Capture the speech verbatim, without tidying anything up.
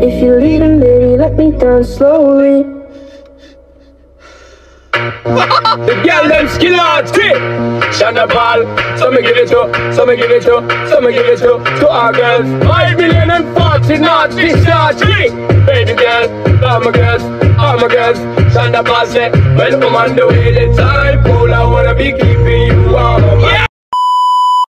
If you're leaving, baby, let me down slowly. The girl them skill out quick. Shonda Paul, so me give it to, so me give it to, so me give it to, to our girls. Five million and forty knots, discharge three. Baby girl, all my girls, all my girls. Shonda Paul say, well, come on the way the time cool, I wanna be keeping you warm. Yeah.